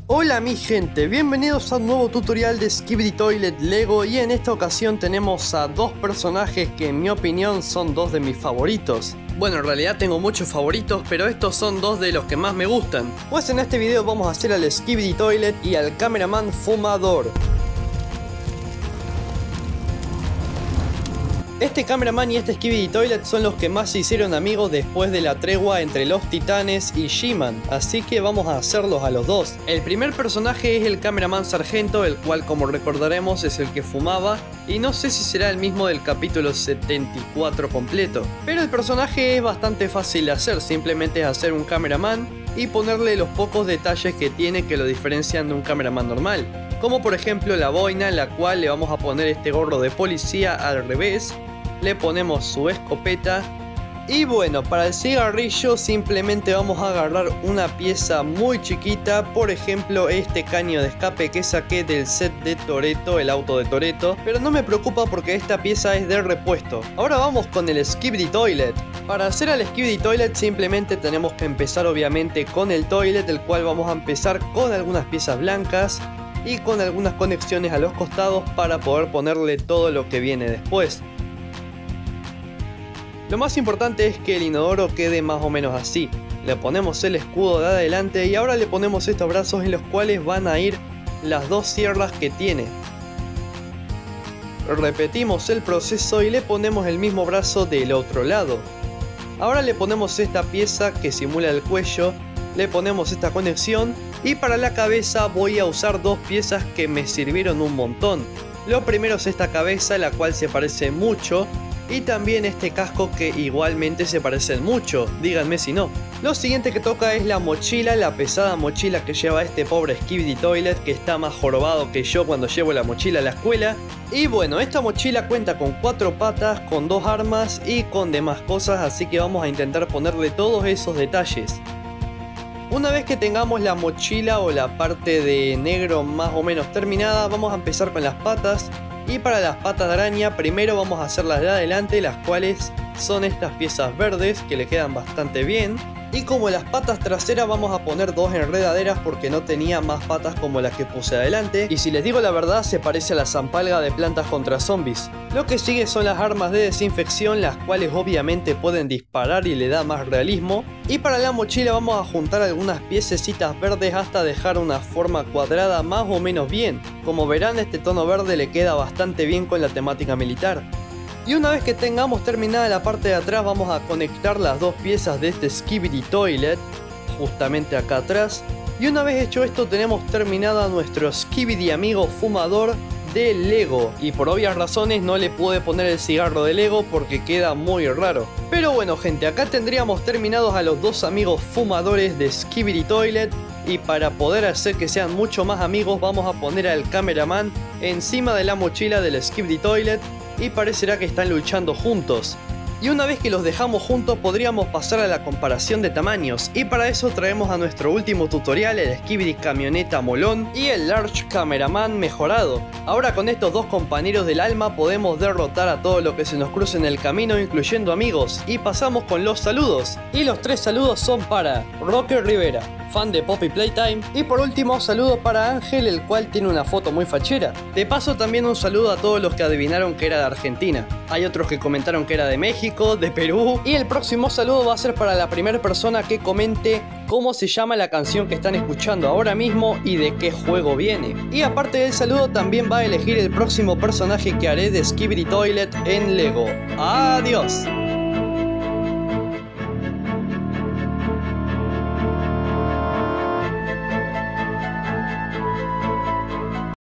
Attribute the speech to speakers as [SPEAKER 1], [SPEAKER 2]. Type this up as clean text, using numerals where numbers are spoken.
[SPEAKER 1] Hola mi gente, bienvenidos a un nuevo tutorial de Skibidi Toilet Lego y en esta ocasión tenemos a dos personajes que en mi opinión son dos de mis favoritos. Bueno, en realidad tengo muchos favoritos, pero estos son dos de los que más me gustan. Pues en este video vamos a hacer al Skibidi Toilet y al cameraman fumador. Este cameraman y este Skibidi Toilet son los que más se hicieron amigos después de la tregua entre los titanes y She-Man, así que vamos a hacerlos a los dos. El primer personaje es el cameraman sargento, el cual como recordaremos es el que fumaba, y no sé si será el mismo del capítulo 74 completo. Pero el personaje es bastante fácil de hacer, simplemente es hacer un cameraman y ponerle los pocos detalles que tiene que lo diferencian de un cameraman normal. Como por ejemplo la boina, en la cual le vamos a poner este gorro de policía al revés. Le ponemos su escopeta. Y bueno, para el cigarrillo simplemente vamos a agarrar una pieza muy chiquita. Por ejemplo este caño de escape que saqué del set de Toretto, el auto de Toretto. Pero no me preocupa porque esta pieza es de repuesto. Ahora vamos con el Skibidi Toilet. Para hacer al Skibidi Toilet simplemente tenemos que empezar obviamente con el toilet, el cual vamos a empezar con algunas piezas blancas y con algunas conexiones a los costados para poder ponerle todo lo que viene después. Lo más importante es que el inodoro quede más o menos así. Le ponemos el escudo de adelante y ahora le ponemos estos brazos en los cuales van a ir las dos sierras que tiene. Repetimos el proceso y le ponemos el mismo brazo del otro lado. Ahora le ponemos esta pieza que simula el cuello, le ponemos esta conexión y para la cabeza voy a usar dos piezas que me sirvieron un montón. Lo primero es esta cabeza, la cual se parece mucho, y también este casco que igualmente se parecen mucho, díganme si no. Lo siguiente que toca es la mochila, la pesada mochila que lleva este pobre Skibidi Toilet, que está más jorobado que yo cuando llevo la mochila a la escuela. Y bueno, esta mochila cuenta con 4 patas, con 2 armas y con demás cosas, así que vamos a intentar ponerle todos esos detalles. Una vez que tengamos la mochila o la parte de negro más o menos terminada, vamos a empezar con las patas. Y para las patas de araña primero vamos a hacer las de adelante, las cuales son estas piezas verdes que le quedan bastante bien. Y como las patas traseras vamos a poner 2 enredaderas porque no tenía más patas como las que puse adelante. Y si les digo la verdad, se parece a la zampalga de Plantas contra Zombies. Lo que sigue son las armas de desinfección, las cuales obviamente pueden disparar y le da más realismo. Y para la mochila vamos a juntar algunas piececitas verdes hasta dejar una forma cuadrada más o menos bien. Como verán, este tono verde le queda bastante bien con la temática militar. Y una vez que tengamos terminada la parte de atrás, vamos a conectar las dos piezas de este Skibidi Toilet justamente acá atrás. Y una vez hecho esto, tenemos terminado a nuestro Skibidi amigo fumador de Lego. Y por obvias razones no le pude poner el cigarro de Lego porque queda muy raro. Pero bueno gente, acá tendríamos terminados a los dos amigos fumadores de Skibidi Toilet. Y para poder hacer que sean mucho más amigos, vamos a poner al cameraman encima de la mochila del Skibidi Toilet. Y parecerá que están luchando juntos. Y una vez que los dejamos juntos podríamos pasar a la comparación de tamaños. Y para eso traemos a nuestro último tutorial, el Skibidi Camioneta Molón y el Large Cameraman mejorado. Ahora con estos dos compañeros del alma podemos derrotar a todo lo que se nos cruce en el camino, incluyendo amigos. Y pasamos con los saludos. Y los 3 saludos son para Rocker Rivera, fan de Poppy Playtime. Y por último, saludo para Ángel, el cual tiene una foto muy fachera. De paso también un saludo a todos los que adivinaron que era de Argentina. Hay otros que comentaron que era de México, de Perú. Y el próximo saludo va a ser para la primera persona que comente cómo se llama la canción que están escuchando ahora mismo y de qué juego viene. Y aparte del saludo también va a elegir el próximo personaje que haré de Skibidi Toilet en Lego. ¡Adiós!